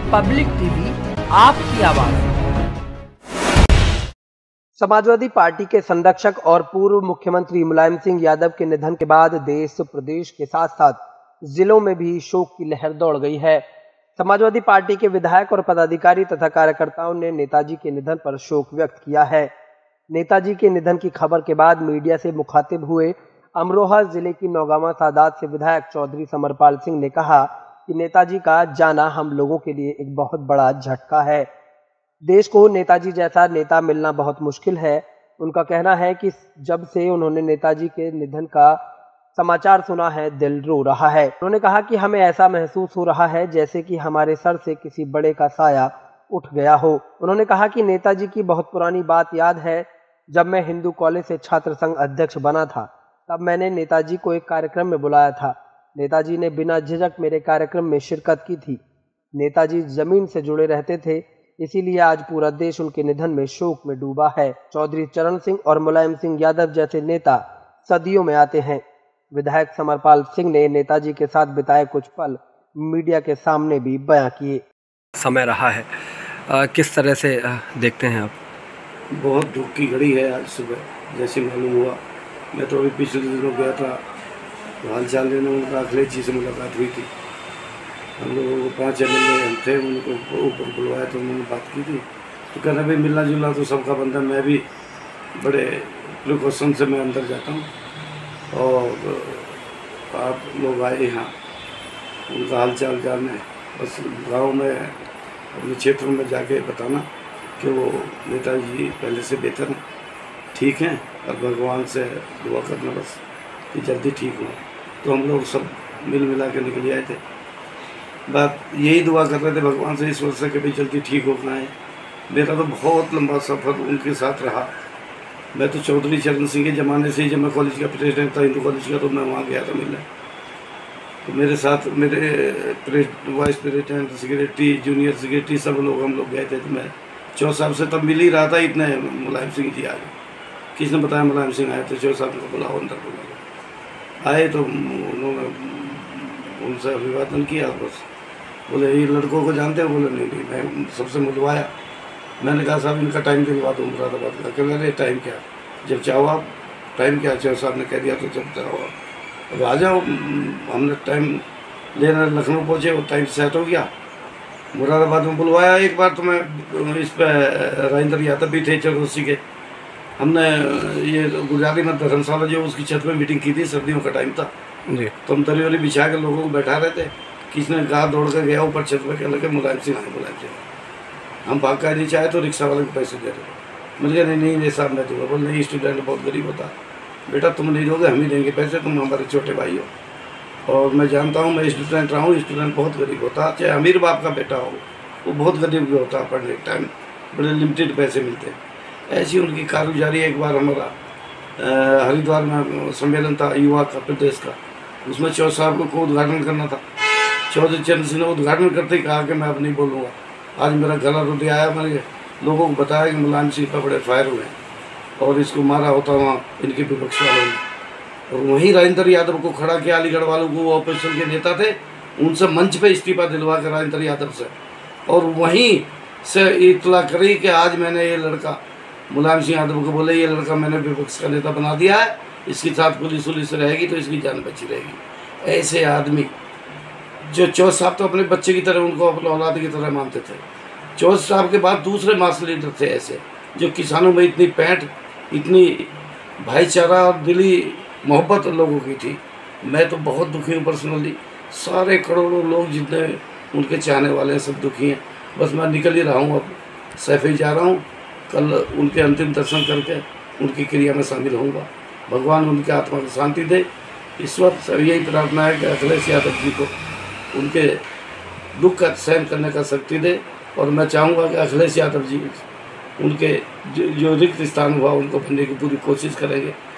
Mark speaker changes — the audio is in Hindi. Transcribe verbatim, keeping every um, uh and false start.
Speaker 1: पब्लिक टीवी, आपकी आवाज। समाजवादी पार्टी के संरक्षक और पूर्व मुख्यमंत्री मुलायम सिंह यादव के निधन के बाद देश प्रदेश के साथ साथ जिलों में भी शोक की लहर दौड़ गई है। समाजवादी पार्टी के विधायक और पदाधिकारी तथा कार्यकर्ताओं ने नेताजी के निधन पर शोक व्यक्त किया है। नेताजी के निधन की खबर के बाद मीडिया से मुखातिब हुए अमरोहा जिले की नौगावा सादात से विधायक चौधरी समरपाल सिंह ने कहा कि नेताजी का जाना हम लोगों के लिए एक बहुत बड़ा झटका है। देश को नेताजी जैसा नेता मिलना बहुत मुश्किल है। उनका कहना है कि जब से उन्होंने नेताजी के निधन का समाचार सुना है, दिल रो रहा है। उन्होंने कहा कि हमें ऐसा महसूस हो रहा है जैसे कि हमारे सर से किसी बड़े का साया उठ गया हो। उन्होंने कहा कि नेताजी की बहुत पुरानी बात याद है। जब मैं हिंदू कॉलेज से छात्र संघ अध्यक्ष बना था, तब मैंने नेताजी को एक कार्यक्रम में बुलाया था। नेताजी ने बिना झिझक मेरे कार्यक्रम में शिरकत की थी। नेताजी जमीन से जुड़े रहते थे, इसीलिए आज पूरा देश उनके निधन में शोक में डूबा है। चौधरी चरण सिंह और मुलायम सिंह यादव जैसे नेता सदियों में आते हैं। विधायक समरपाल सिंह ने नेताजी के साथ बिताए कुछ पल मीडिया के सामने भी बयां किए।
Speaker 2: समय रहा है, आ, किस तरह से आ, देखते हैं आप?
Speaker 3: बहुत दुख की घड़ी है। आज सुबह जैसे मालूम हुआ, मैं तो अभी पिछले दिनों गया था हाल चाल लेने, उनका अखिलेश जी से मुलाकात हुई थी। हम लोगों को पाँच एम एल ए थे, उनको ऊपर बुलवाया तो उन्होंने बात की थी। तो कहना भाई मिलना जुलना तो सबका बनता है, मैं भी बड़े प्रिकॉशन से मैं अंदर जाता हूँ और आप लोग आए यहाँ उनका हाल चाल जानने। बस गाँव में अपने क्षेत्रों में जाके बताना कि वो नेताजी पहले से बेहतर हैं, ठीक हैं, और भगवान से दुआ करना बस कि जल्दी ठीक हो। तो हम लोग सब मिल मिला के निकल आए थे। बात यही दुआ कर रहे थे भगवान से इस वर्ष से कि भाई जल्दी ठीक हो पाए। मेरा तो बहुत लंबा सफ़र उनके साथ रहा। मैं तो चौधरी चरण सिंह के ज़माने से ही, जब मैं कॉलेज का प्रेसिडेंट था हिंदू कॉलेज का, तो मैं वहाँ गया था मिलने। तो मेरे साथ मेरे vice president, secretary, junior secretary सब लोग हम लोग गए थे। तो मैं चौ साहब से तब मिल ही रहा था, इतने मुलायम सिंह जी आ गए। किसने बताया मुलायम सिंह आए? तो चौ साहब को बुलाओ, अंदर बुलाओ। आए तो उन्होंने उनसे अभिवादन किया। बस बोले ये लड़कों को जानते हो? बोले नहीं नहीं, मैं सबसे मिलवाया। मैंने कहा साहब इनका टाइम दिलवा दो मुरादाबाद का। कह रहे टाइम क्या, जब चाहो आप। टाइम क्या? चौ साहब ने कह दिया तो जब चाहो आप, अब आ जाओ। हमने टाइम लेना, लखनऊ पहुँचे, वो टाइम सेट हो गया। मुरादाबाद में बुलवाया एक बार, तो मैं इस पर राजेंद्र यादव भी थे चौरसी के। हमने ये गुजराती में धर्मशाला जो उसकी छत में मीटिंग की थी, सर्दियों का टाइम था जी। तो हम तरी वाली बिछा के लोगों को बैठा रहे थे। किसने कहा दौड़ कर गया ऊपर छत पर, कहने लगे मुलायम सिंह आए, मुलायम सिंह। हम भाग कर नीचे आए तो रिक्शा वाले को पैसे दे रहे। मैंने कहा नहीं नहीं ये साहब मैं दूँगा। बोल नहीं, स्टूडेंट बहुत गरीब होता है, बेटा तुम नहीं दोगे, हम ही देंगे पैसे, तुम हमारे छोटे भाई हो। और मैं जानता हूँ, मैं स्टूडेंट रहा हूँ, स्टूडेंट बहुत गरीब होता है, चाहे अमीर बाप का बेटा हो, वो बहुत गरीब भी होता है। पढ़ने के टाइम बड़े लिमिटेड पैसे मिलते हैं। ऐसी उनकी कारगुजारी। एक बार हमारा हरिद्वार में सम्मेलन था युवा का प्रदेश का, उसमें चौधरी साहब को उद्घाटन करना था। चौधरी चरण सिंह ने उद्घाटन करते ही कहा कि मैं अब नहीं बोलूँगा, आज मेरा गला रुट आया। मैंने लोगों को बताया कि मुलायम सिंह पर बड़े फायर हुए हैं और इसको मारा होता वहाँ इनके विपक्ष वालों ने। और वहीं राजेंद्र यादव को खड़ा किया, अलीगढ़ वालों को, वो ऑपोजिशन के नेता थे, उनसे मंच पर इस्तीफा दिलवा कर राजेंद्र यादव से, और वहीं से इतला करी कि आज मैंने ये लड़का मुलायम सिंह यादव को बोले ये लड़का मैंने विपक्ष का नेता बना दिया है, इसके साथ पुलिस पुलिस रहेगी तो इसकी जान बची रहेगी। ऐसे आदमी जो चौधरी साहब तो अपने बच्चे की तरह, उनको अपने औलाद की तरह मानते थे। चौधरी साहब के बाद दूसरे मास लीडर थे ऐसे, जो किसानों में इतनी पैंठ, इतनी भाईचारा और दिली मोहब्बत लोगों की थी। मैं तो बहुत दुखी हूँ पर्सनली। सारे करोड़ों लोग जितने उनके चाहने वाले हैं सब दुखी हैं। बस मैं निकल ही रहा हूँ, अब सैफई जा रहा हूँ। कल उनके अंतिम दर्शन करके उनकी क्रिया में शामिल होऊंगा। भगवान उनके आत्मा को शांति दे। इस वक्त यही प्रार्थना है कि अखिलेश यादव जी को उनके दुख का सहन करने का शक्ति दे। और मैं चाहूँगा कि अखिलेश यादव जी उनके जो, जो रिक्त स्थान हुआ उनको भरने की पूरी कोशिश करेंगे।